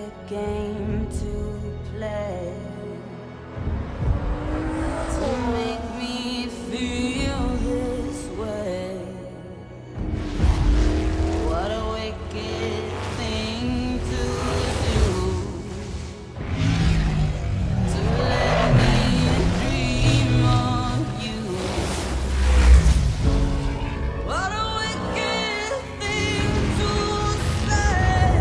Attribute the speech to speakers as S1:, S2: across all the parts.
S1: a game to play to make me feel this way. What a wicked thing to do, to let me dream of you. What a wicked thing to say.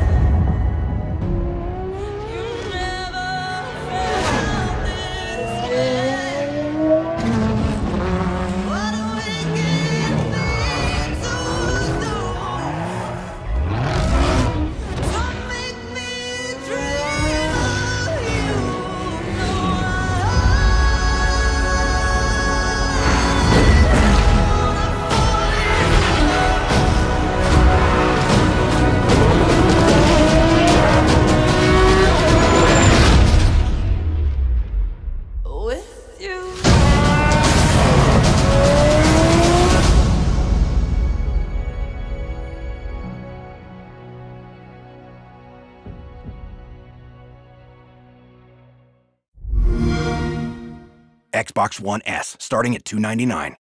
S1: You never felt this way. What a wicked thing to do, to make me dream of you. With you.
S2: Xbox One S, starting at $299.